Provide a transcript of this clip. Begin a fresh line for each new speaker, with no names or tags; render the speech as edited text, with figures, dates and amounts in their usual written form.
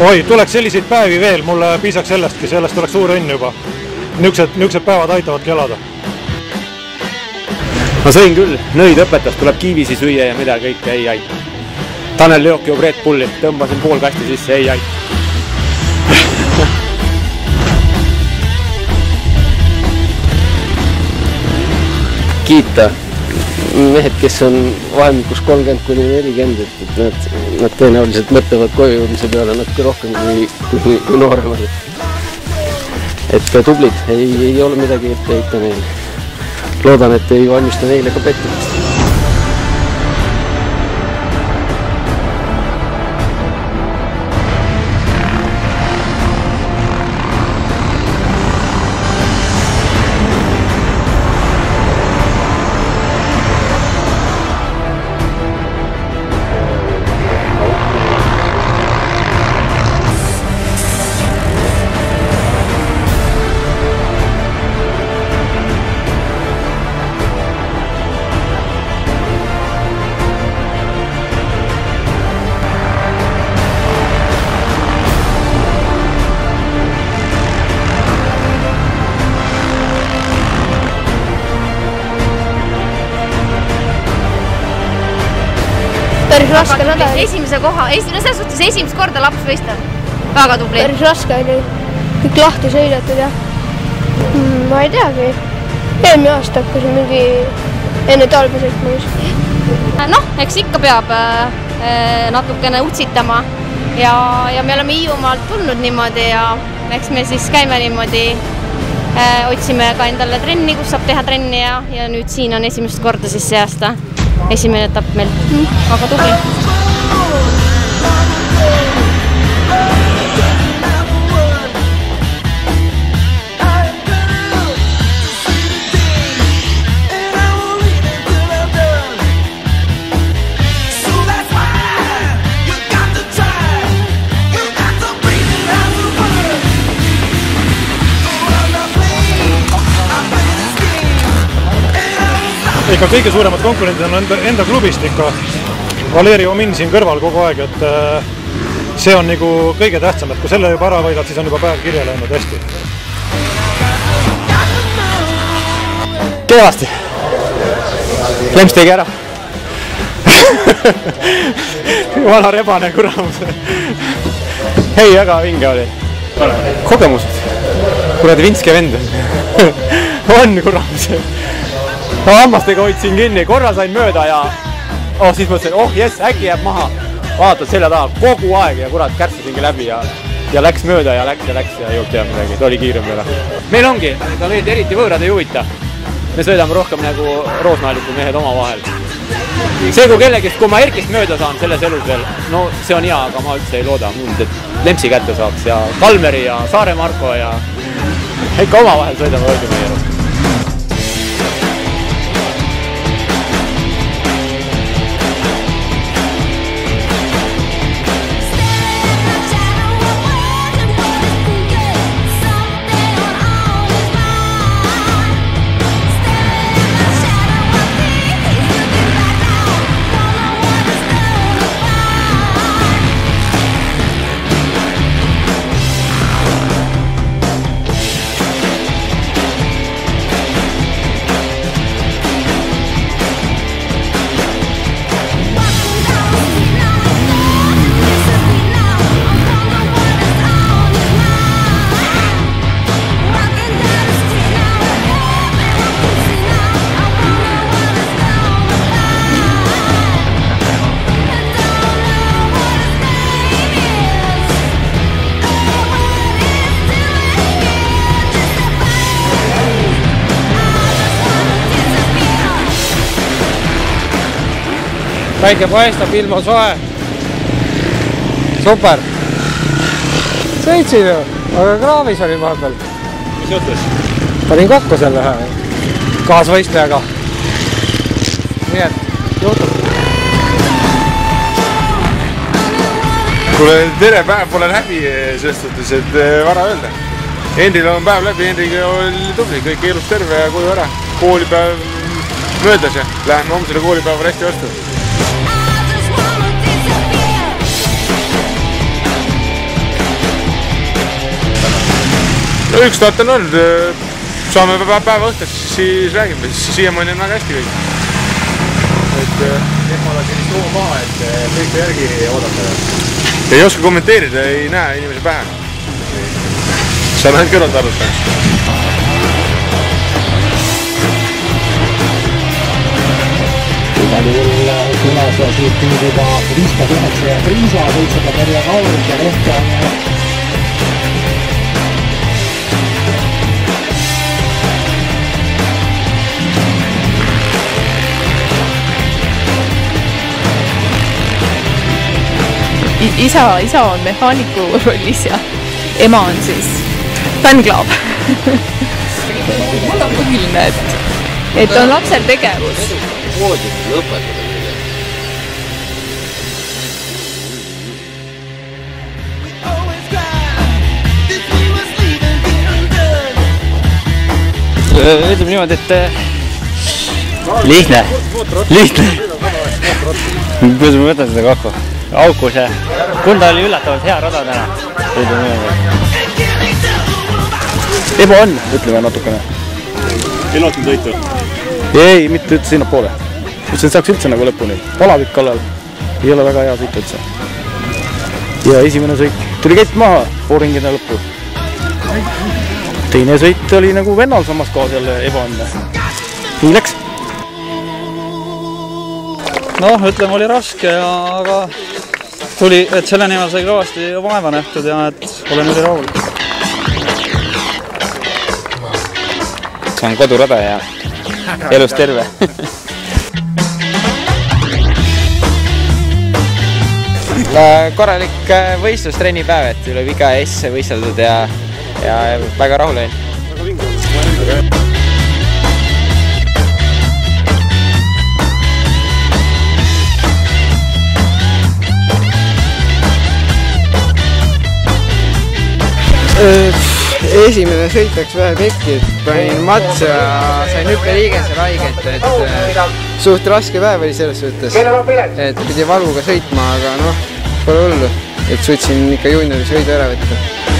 Oi, tuleks selliseid päevi veel, mulle piisaks sellestki, sellest oleks suur õnn juba. Niisugused päevad aitavadki elada.
Ma sõin küll, nõid õpetas, tuleb kiivisi süüa ja mida kõike ei aita. Tanel Leok joob Red Bulli, tõmbasin pool kasti sisse, ei aita.
Kiita mehed, kes on vahemikus 30–40, et nad tõenäoliselt mõtlevad koju jõudmise peale natuke rohkem kui nooremad. Et tublid, ei ole midagi ette heita neile. Loodan, et ei valmista neile ka pettumist.
Päris raske nädal.
Selles suhtes esimest korda laps võistleb. Väga tubli.
Päris raske oli. Kõik lahti sõidetud ja ma ei teagi. Eelmine aasta hakkasin mingi enne talve sõitma.
Noh, eks ikka peab natukene utsitama ja me oleme Hiiumaalt tulnud niimoodi ja eks me siis käime niimoodi, otsime ka endale trenni, kus saab teha trenni ja nüüd siin on esimest korda siis see aasta. Esimene etapp meil. Väga tubli.
Ikka kõige suuremad konkurendid on enda klubist ikka. Valeri Omin siin kõrval kogu aeg, et see on nagu kõige tähtsam, et kui selle juba ära võidad, siis on juba päev kirja läinud hästi.
Kehvasti. Lemps tegi ära. Vana rebane kuramus. Hei, väga vinge oli. Kogemused. Kuradi Vinske vend. On kuramus. Hammastega hoidsin kinni, korra sain mööda ja siis mõtlesin, jess, äkki jääb maha. Vaatad selja taha kogu aeg ja kurat kärtsasingi läbi ja läks mööda ja läks ja ei olnud teha midagi, ta oli kiirem peale. Meil ongi, ega meid eriti võõrad ei huvita. Me sõidame rohkem nagu roosnaaliku mehed oma vahel. See kui kellegist, kui ma Erkist mööda saan selles elus veel, no see on hea, aga ma üldse ei looda muud, et Lempsi kätte saaks ja Kalmeri ja Saare Marko ja ikka oma vahel sõidame hoidime meie rohkem.
Päike paistab, ilm on soe. Super. Sõitsin ju, aga kraavis oli vahepeal.
Mis juhtus?
Panin kokku selle ühe kaasvõistlejaga. Nii et juhtub.
Kuule, tere päev pole läbi selles suhtes, et vara öelda. Hendril on päev läbi, Hendriga oli tubli, kõik elus terve ja koju ära. Koolipäev möödas ja läheme homsele koolipäeva hästi vastu. no üks start on olnud, saame päeva õhtust, siis räägime, siiamaani on väga hästi kõik.
Esmal on sellist hoo maha, et kõik järgi oodata.
Ei oska kommenteerida, ei näe inimese pähe. Saan ainult kõrvalt arvuta.
Igal juhul külas siit nüüd juba 59 ja Priisa võitseb Merje Kaurik ja Leht on
isa on mehaaniku rollis ja ema on siis fännklaab. Mul on põhiline, et on lapsel tegevus.
Voodit lõpetada meile.
Ütleme niimoodi, et lihtne. Kuidas ma võtan seda kokku? Auku see. Kunda oli üllatavalt hea rada täna. Ebo on, ütleme natukene.
Ei lootnud võitu?
Ei, mitte üldse sinna poole. Ütlesin, et saaks üldse nagu lõpuni. Palavik kallal. Ei ole väga hea sõit üldse. Ja esimene sõit tuli kett maha, pooringina lõppu. Teine sõit oli nagu vennal samas kohas jälle ebaõnne. Nii läks.
Noh, ütleme, oli raske, aga tuli, et selle nimel sai kõvasti vaeva nähtud ja et olen üli rahul.
See on kodurada ja elus terve. Korralik võistlustrennipäev, et üle viga S võisteldud ja väga rahul olin.
Esimene sõit läks vähe pekki, et panin matsa ja sain hüppeliigesel haiget, et suht raske päev oli selles suhtes, et pidi valuga sõitma, aga noh, pole hullu, et suutsin ikka juuniori sõidu ära võtta.